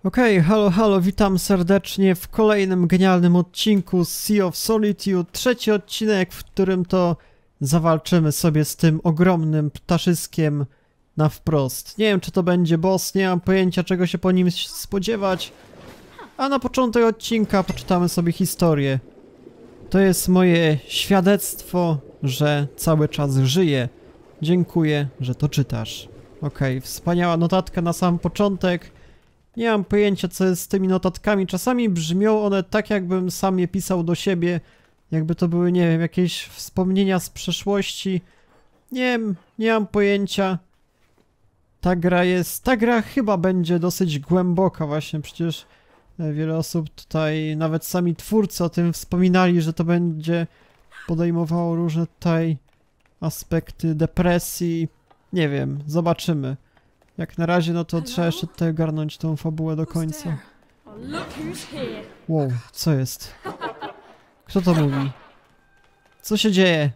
Okej, halo, witam serdecznie w kolejnym genialnym odcinku z Sea of Solitude. Trzeci odcinek, w którym to zawalczymy sobie z tym ogromnym ptaszyskiem na wprost. Nie wiem, czy to będzie boss, nie mam pojęcia, czego się po nim spodziewać. A na początek odcinka poczytamy sobie historię. To jest moje świadectwo, że cały czas żyję. Dziękuję, że to czytasz. Okej, wspaniała notatka na sam początek. Nie mam pojęcia, co jest z tymi notatkami. Czasami brzmią one tak, jakbym sam je pisał do siebie. Jakby to były, nie wiem, jakieś wspomnienia z przeszłości. Nie wiem, nie mam pojęcia. Ta gra chyba będzie dosyć głęboka właśnie. Przecież wiele osób tutaj, nawet sami twórcy o tym wspominali, że to będzie podejmowało różne tutaj aspekty depresji. Nie wiem, zobaczymy. Jak na razie, no to trzeba jeszcze tutaj ogarnąć tą fabułę do końca. Wow, co jest? Kto to mówi? Co się dzieje?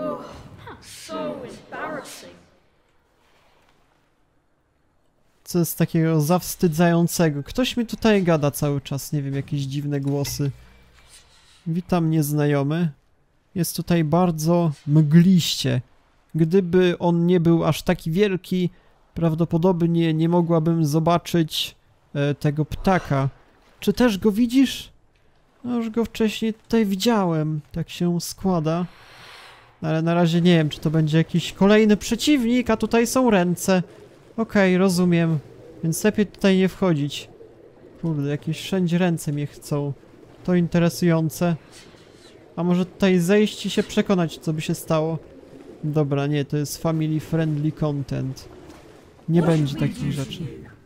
Co jest takiego zawstydzającego? Ktoś mi tutaj gada cały czas, nie wiem, jakieś dziwne głosy. Witam, nieznajomy. Jest tutaj bardzo mgliście. Gdyby on nie był aż taki wielki, prawdopodobnie nie mogłabym zobaczyć tego ptaka. Czy też go widzisz? No już go wcześniej tutaj widziałem. Tak się składa. Ale na razie nie wiem, czy to będzie jakiś kolejny przeciwnik, a tutaj są ręce. Okej, rozumiem. Więc lepiej tutaj nie wchodzić. Kurde, jakieś wszędzie ręce mnie chcą. To interesujące. A może tutaj zejść i się przekonać, co by się stało? Dobra, nie, to jest family friendly content. Nie będzie takich rzeczy.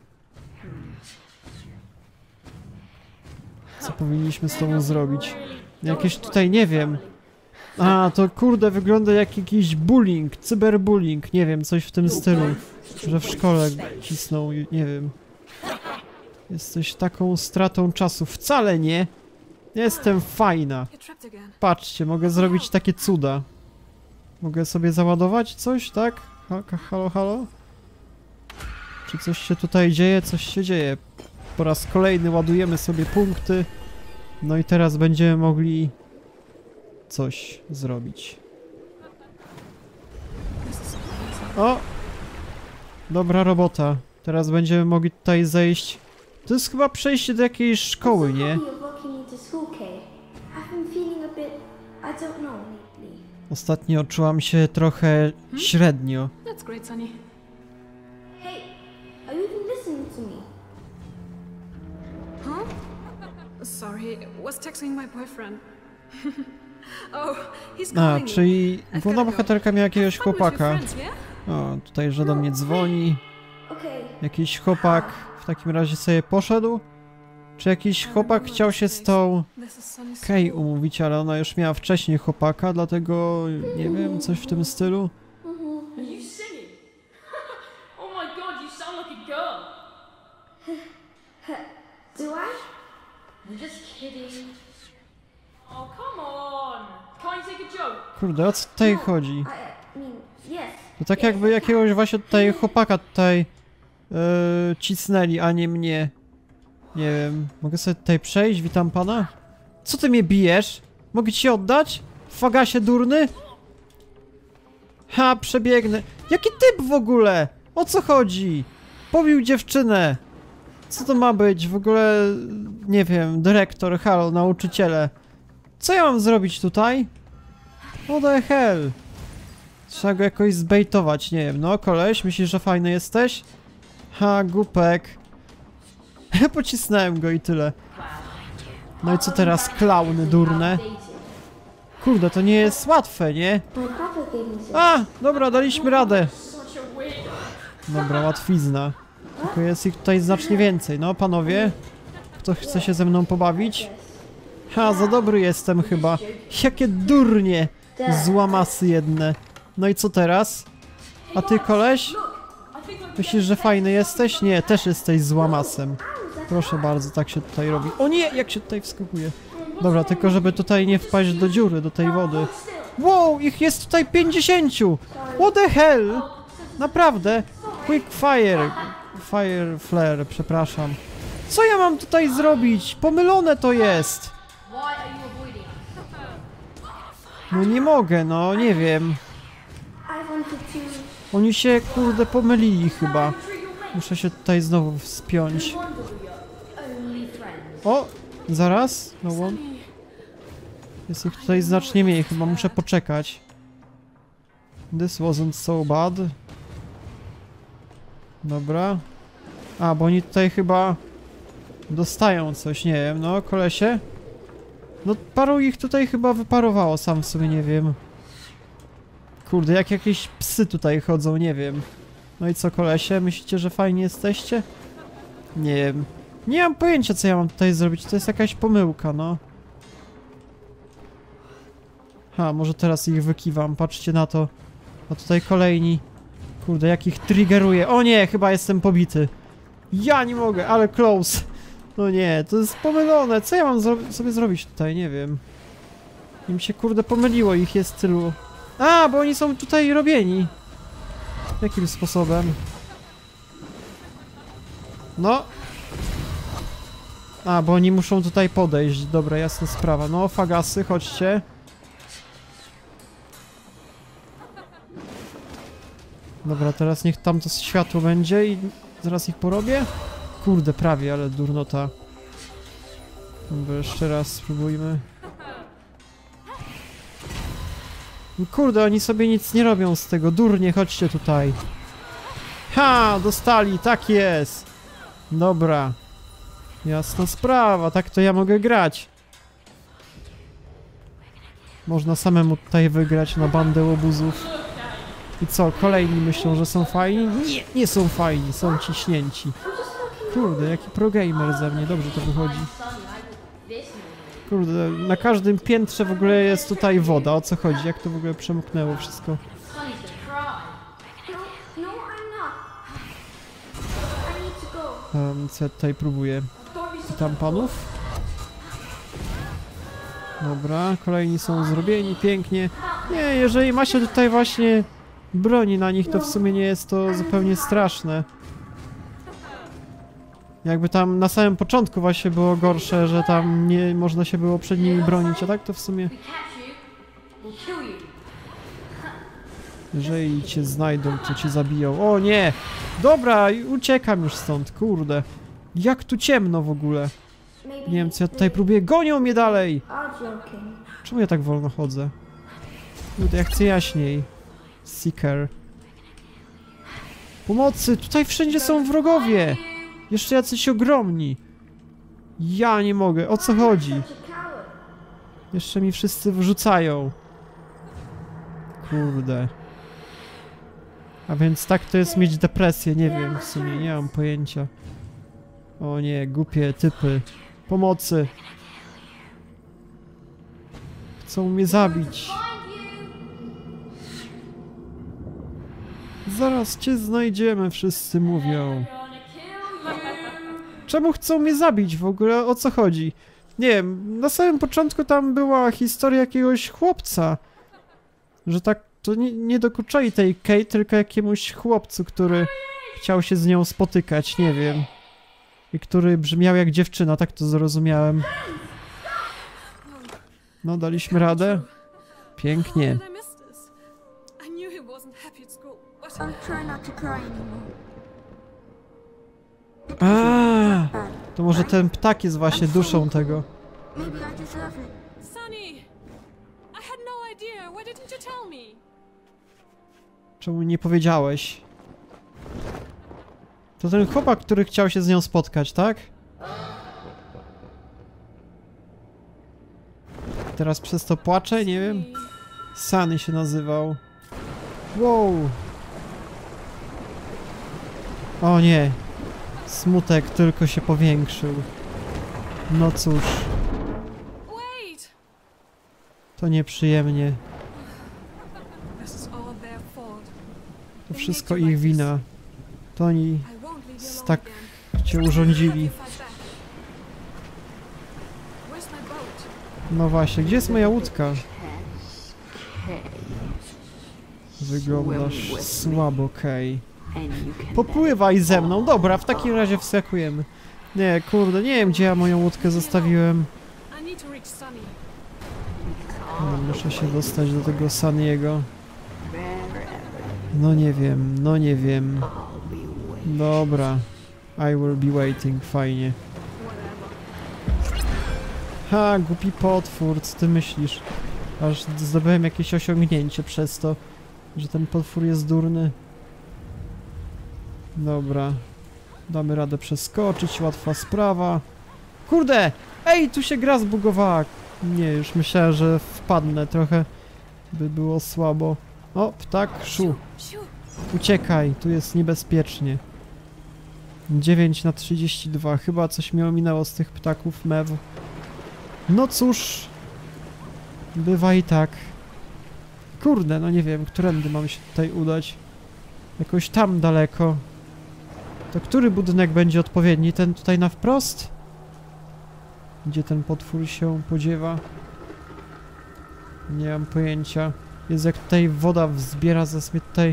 Co powinniśmy z tobą zrobić? Jakieś tutaj, nie wiem. A, to kurde, wygląda jak jakiś bullying, cyberbullying, nie wiem, coś w tym stylu. Że w szkole cisną, nie wiem. Jesteś taką stratą czasu. Wcale nie. Jestem fajna. Patrzcie, mogę zrobić takie cuda. Mogę sobie załadować coś, tak? Halo? Czy coś się tutaj dzieje? Coś się dzieje. Po raz kolejny ładujemy sobie punkty. No i teraz będziemy mogli coś zrobić. O! Dobra robota. Teraz będziemy mogli tutaj zejść. To jest chyba przejście do jakiejś szkoły, nie? Ostatnio czułam się trochę średnio. A, czyli główna bohaterka miała jakiegoś chłopaka. O, tutaj, że do mnie dzwoni. Jakiś chłopak w takim razie sobie poszedł? Czy jakiś chłopak chciał się z tą Kay umówić, ale ona już miała wcześniej chłopaka, dlatego nie wiem, coś w tym stylu. Kurde, o co tutaj chodzi? To tak jakby jakiegoś właśnie tutaj chłopaka tutaj cisnęli, a nie mnie. Nie wiem, mogę sobie tutaj przejść? Witam pana. Co ty mnie bijesz? Mogę ci się oddać? Fagasie durny? Ha, przebiegnę. Jaki typ w ogóle? O co chodzi? Pobił dziewczynę. Co to ma być? W ogóle, nie wiem, dyrektor, halo, nauczyciele. Co ja mam zrobić tutaj? What the hell? Trzeba go jakoś zbejtować, nie wiem. No, koleś, myślisz, że fajny jesteś? Ha, głupek. Pocisnąłem go i tyle. No i co teraz? Klauny durne. Kurde, to nie jest łatwe, nie? A, dobra, daliśmy radę. Dobra, łatwizna. Tylko jest ich tutaj znacznie więcej. No, panowie, kto chce się ze mną pobawić? Ha, za dobry jestem chyba. Jakie durnie. Złamasy jedne. No i co teraz? A ty, koleś? Myślisz, że fajny jesteś? Nie, też jesteś złamasem. Proszę bardzo, tak się tutaj robi. O nie, jak się tutaj wskakuje. Dobra, tylko żeby tutaj nie wpaść do dziury, do tej wody. Wow, ich jest tutaj 50! What the hell? Naprawdę? Quick fire. Fire flare, przepraszam. Co ja mam tutaj zrobić? Pomylone to jest! No nie mogę, no nie wiem. Oni się, kurde, pomylili chyba. Muszę się tutaj znowu wspiąć. O! Zaraz? No on. Jest ich tutaj znacznie mniej, chyba muszę poczekać. This wasn't so bad. Dobra. A, bo oni tutaj chyba dostają coś, nie wiem, no kolesie. No paru ich tutaj chyba wyparowało, sam w sobie nie wiem. Kurde, jak jakieś psy tutaj chodzą, nie wiem. No i co, kolesie? Myślicie, że fajnie jesteście? Nie wiem. Nie mam pojęcia, co ja mam tutaj zrobić, to jest jakaś pomyłka, no. Ha, może teraz ich wykiwam, patrzcie na to. A tutaj kolejni. Kurde, jak ich triggeruje. O nie, chyba jestem pobity. Ja nie mogę, ale close. No nie, to jest pomylone. Co ja mam sobie zrobić tutaj? Nie wiem. Im się, kurde, pomyliło, ich jest tylu. A, bo oni są tutaj robieni. Jakim sposobem? No. A, bo oni muszą tutaj podejść. Dobra, jasna sprawa. No, fagasy, chodźcie. Dobra, teraz niech tam to światło będzie i zaraz ich porobię. Kurde, prawie, ale durnota. Dobra, jeszcze raz spróbujmy. Kurde, oni sobie nic nie robią z tego. Durnie, chodźcie tutaj. Ha! Dostali, tak jest! Dobra. Jasna sprawa, tak to ja mogę grać. Można samemu tutaj wygrać na bandę łobuzów. I co, kolejni myślą, że są fajni? Nie, nie są fajni, są ciśnięci. Kurde, jaki progamer ze mnie, dobrze to wychodzi. Kurde, na każdym piętrze w ogóle jest tutaj woda, o co chodzi? Jak to w ogóle przemknęło wszystko? Co ja tutaj próbuję? I tam panów? Dobra, kolejni są zrobieni, pięknie. Nie, jeżeli ma się tutaj właśnie broni na nich, to w sumie nie jest to zupełnie straszne. Jakby tam na samym początku właśnie było gorsze, że tam nie można się było przed nimi bronić, a tak to w sumie... Jeżeli cię znajdą, to cię zabiją. O nie! Dobra, uciekam już stąd, kurde. Jak tu ciemno w ogóle. Nie wiem, co ja tutaj próbuję. Gonią mnie dalej! Czemu ja tak wolno chodzę? Kurde, ja chcę jaśniej. Seeker. Pomocy! Tutaj wszędzie są wrogowie! Jeszcze jacyś ogromni. Ja nie mogę. O co chodzi? Jeszcze mi wszyscy wrzucają. Kurde. A więc tak to jest mieć depresję. Nie wiem, w sumie nie mam pojęcia. O nie, głupie typy. Pomocy. Chcą mnie zabić. Zaraz cię znajdziemy, wszyscy mówią. Czemu chcą mnie zabić w ogóle? O co chodzi? Nie wiem, na samym początku tam była historia jakiegoś chłopca. Że tak to nie dokuczali tej Kate, tylko jakiemuś chłopcu, który chciał się z nią spotykać, nie wiem. I który brzmiał jak dziewczyna, tak to zrozumiałem. No, daliśmy radę. Pięknie. A, to może ten ptak jest właśnie duszą tego. Czemu nie powiedziałeś? To ten chłopak, który chciał się z nią spotkać, tak? Teraz przez to płacze? Nie wiem. Sunny się nazywał. Wow. O nie. Smutek tylko się powiększył. No cóż. To nieprzyjemnie. To wszystko ich wina. To oni tak cię urządzili. No właśnie, gdzie jest moja łódka? Wyglądasz słabo, Kay. Popływaj ze mną. Dobra, w takim razie wskakujemy. Nie, kurde, nie wiem, gdzie ja moją łódkę zostawiłem. I need to reach Sunny. Muszę się dostać do tego Sunny'ego. No nie wiem, no nie wiem. Dobra. I will be waiting, fajnie. Ha, głupi potwór, co ty myślisz? Aż zdobyłem jakieś osiągnięcie przez to, że ten potwór jest durny. Dobra. Damy radę przeskoczyć, łatwa sprawa. Kurde! Ej, tu się gra zbugowała! Nie, już myślałem, że wpadnę trochę. By było słabo. O, ptak, szu. Uciekaj, tu jest niebezpiecznie. 9/32. Chyba coś mi ominęło z tych ptaków mew. No cóż. Bywa i tak. Kurde, no nie wiem, którędy mam się tutaj udać. Jakoś tam daleko. To który budynek będzie odpowiedni? Ten tutaj na wprost? Gdzie ten potwór się podziewa? Nie mam pojęcia. Jest jak tutaj woda wzbiera, zaraz mnie tutaj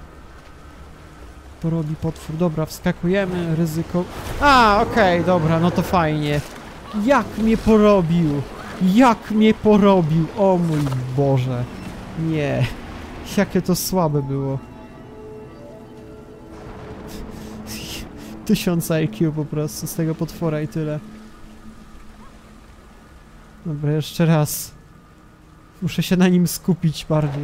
porobi potwór. Dobra, wskakujemy, ryzyko... A, okej, dobra, no to fajnie. Jak mnie porobił! Jak mnie porobił! O mój Boże! Nie. Jakie to słabe było. 1000 IQ po prostu z tego potwora i tyle. Dobra, jeszcze raz. Muszę się na nim skupić bardziej.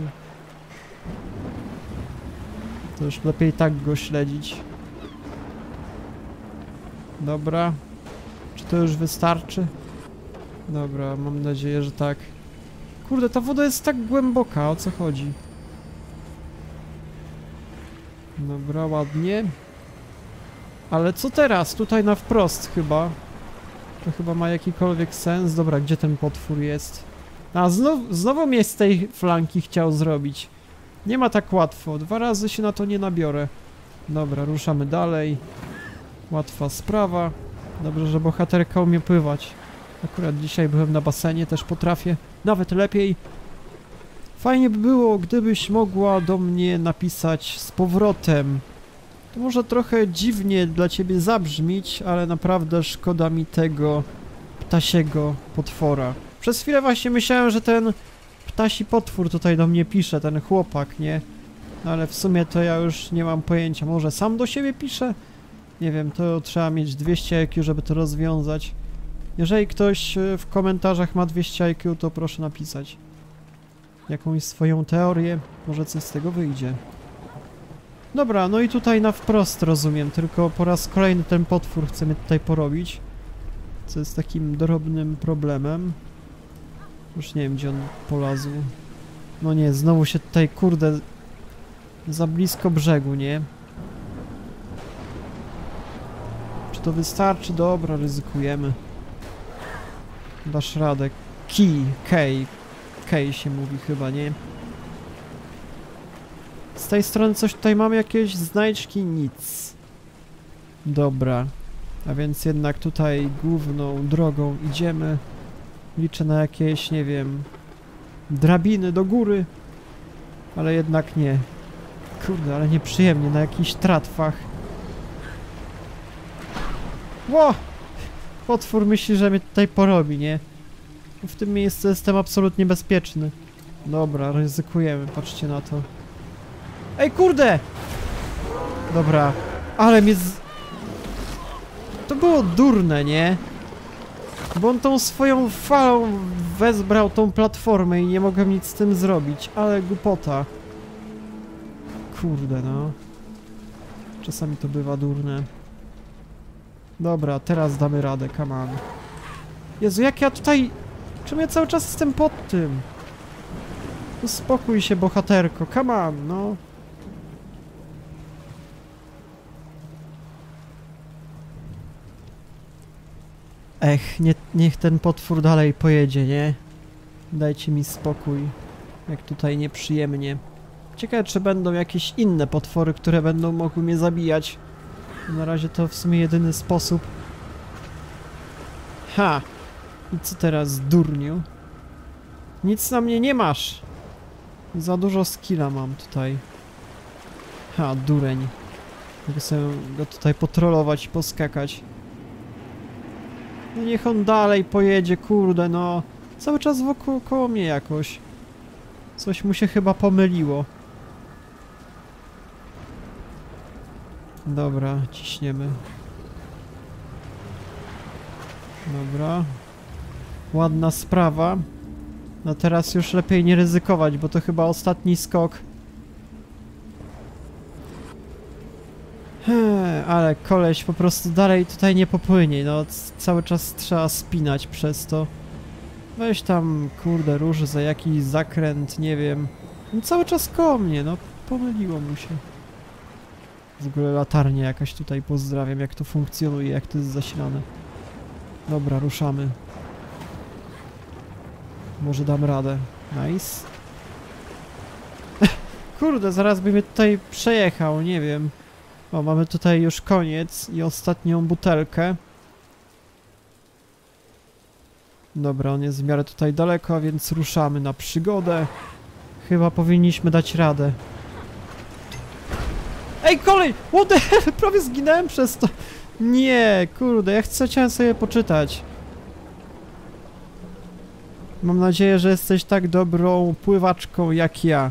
To już lepiej tak go śledzić. Dobra. Czy to już wystarczy? Dobra, mam nadzieję, że tak. Kurde, ta woda jest tak głęboka, o co chodzi? Dobra, ładnie. Ale co teraz? Tutaj na wprost chyba. To chyba ma jakikolwiek sens. Dobra, gdzie ten potwór jest? A, znowu mnie z tej flanki chciał zrobić. Nie ma tak łatwo. 2 razy się na to nie nabiorę. Dobra, ruszamy dalej. Łatwa sprawa. Dobrze, że bohaterka umie pływać. Akurat dzisiaj byłem na basenie, też potrafię. Nawet lepiej. Fajnie by było, gdybyś mogła do mnie napisać z powrotem. To może trochę dziwnie dla ciebie zabrzmieć, ale naprawdę szkoda mi tego ptasiego potwora. Przez chwilę właśnie myślałem, że ten ptasi potwór tutaj do mnie pisze, ten chłopak, nie? Ale w sumie to ja już nie mam pojęcia. Może sam do siebie pisze? Nie wiem, to trzeba mieć 200 IQ, żeby to rozwiązać. Jeżeli ktoś w komentarzach ma 200 IQ, to proszę napisać jakąś swoją teorię. Może coś z tego wyjdzie. Dobra, no i tutaj na wprost rozumiem, tylko po raz kolejny ten potwór chce mnie tutaj porobić. Co jest takim drobnym problemem. Już nie wiem, gdzie on polazł. No nie, znowu się tutaj, kurde, za blisko brzegu, nie? Czy to wystarczy? Dobra, ryzykujemy. Dasz radę. Kej się mówi chyba, nie? Z tej strony coś tutaj mamy, jakieś znajdźki? Nic. Dobra. A więc jednak tutaj główną drogą idziemy. Liczę na jakieś, nie wiem, drabiny do góry. Ale jednak nie. Kurde, ale nieprzyjemnie, na jakichś tratwach. Ło! Potwór myśli, że mnie tutaj porobi, nie? W tym miejscu jestem absolutnie bezpieczny. Dobra, ryzykujemy, patrzcie na to. Ej, kurde! Dobra, ale mnie to było durne, nie? Bo on tą swoją falą wezbrał tą platformę i nie mogłem nic z tym zrobić, ale głupota. Kurde, no. Czasami to bywa durne. Dobra, teraz damy radę, come on. Jezu, jak ja tutaj... Czemu ja cały czas jestem pod tym? Uspokój się, bohaterko, come on, no. Ech, niech ten potwór dalej pojedzie, nie? Dajcie mi spokój. Jak tutaj nieprzyjemnie. Ciekawe, czy będą jakieś inne potwory, które będą mogły mnie zabijać. Na razie to w sumie jedyny sposób. Ha! I co teraz, durniu? Nic na mnie nie masz! Za dużo skilla mam tutaj. Ha, dureń. Mogę sobie go tutaj potrolować i poskakać. No niech on dalej pojedzie, kurde, no. Cały czas wokół koło mnie jakoś. Coś mu się chyba pomyliło. Dobra, ciśniemy. Dobra. Ładna sprawa. No teraz już lepiej nie ryzykować, bo to chyba ostatni skok. Ale koleś po prostu dalej tutaj nie popłynie, no cały czas trzeba spinać przez to. Weź tam, kurde, róż za jakiś zakręt, nie wiem. No cały czas koło mnie, no pomyliło mu się. W ogóle latarnia jakaś tutaj, pozdrawiam, jak to funkcjonuje, jak to jest zasilane. Dobra, ruszamy. Może dam radę. Nice. Kurde, zaraz by mnie tutaj przejechał, nie wiem. O, mamy tutaj już koniec i ostatnią butelkę. Dobra, on jest w miarę tutaj daleko, więc ruszamy na przygodę. Chyba powinniśmy dać radę. Ej, kolej! What the hell? Prawie zginąłem przez to. Nie, kurde, chciałem sobie poczytać. Mam nadzieję, że jesteś tak dobrą pływaczką jak ja.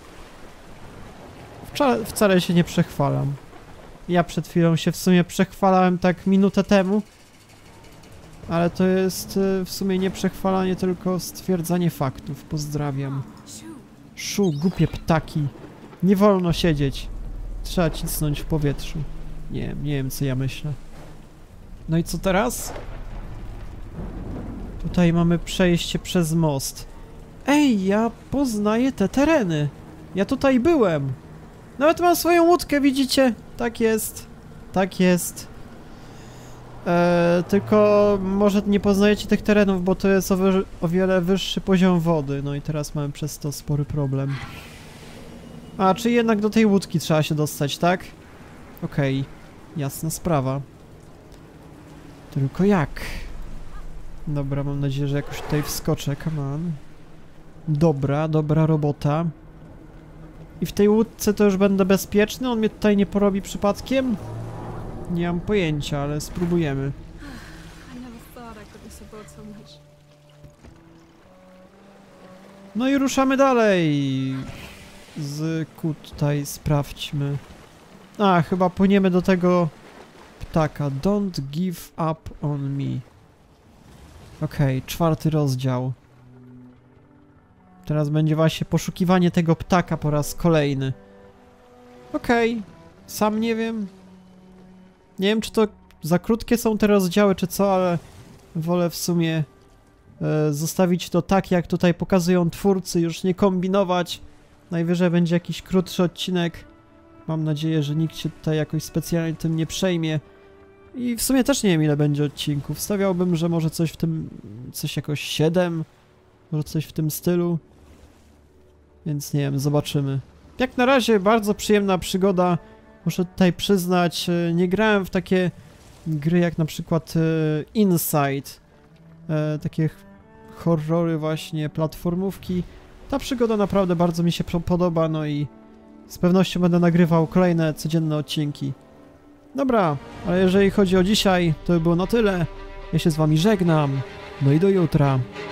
Wcale się nie przechwalam. Ja przed chwilą się w sumie przechwalałem tak minutę temu. Ale to jest w sumie nie przechwalanie, tylko stwierdzanie faktów. Pozdrawiam. Szu, głupie ptaki. Nie wolno siedzieć. Trzeba cisnąć w powietrzu. Nie wiem co ja myślę. No i co teraz? Tutaj mamy przejście przez most. Ej, ja poznaję te tereny. Ja tutaj byłem. Nawet mam swoją łódkę, widzicie? Tak jest. Tak jest. Tylko może nie poznajecie tych terenów, bo to jest o wiele wyższy poziom wody. No i teraz mamy przez to spory problem. A, czy jednak do tej łódki trzeba się dostać, tak? Okej. Jasna sprawa. Tylko jak? Dobra, mam nadzieję, że jakoś tutaj wskoczę. Come on. Dobra robota. I w tej łódce to już będę bezpieczny? On mnie tutaj nie porobi przypadkiem? Nie mam pojęcia, ale spróbujemy. No i ruszamy dalej. Z tutaj sprawdźmy. A, chyba płyniemy do tego ptaka. Don't give up on me. Okej, 4. rozdział. Teraz będzie właśnie poszukiwanie tego ptaka po raz kolejny. Okej, sam nie wiem. Nie wiem, czy to za krótkie są te rozdziały, czy co, ale wolę w sumie zostawić to tak, jak tutaj pokazują twórcy, już nie kombinować. Najwyżej będzie jakiś krótszy odcinek. Mam nadzieję, że nikt się tutaj jakoś specjalnie tym nie przejmie. I w sumie też nie wiem, ile będzie odcinków. Stawiałbym, że może coś w tym... coś jakoś 7. Może coś w tym stylu. Więc nie wiem, zobaczymy. Jak na razie bardzo przyjemna przygoda. Muszę tutaj przyznać, nie grałem w takie gry jak na przykład Inside. Takie horrory właśnie, platformówki. Ta przygoda naprawdę bardzo mi się podoba, no i z pewnością będę nagrywał kolejne codzienne odcinki. Dobra, ale jeżeli chodzi o dzisiaj, to by było na tyle. Ja się z wami żegnam. No i do jutra.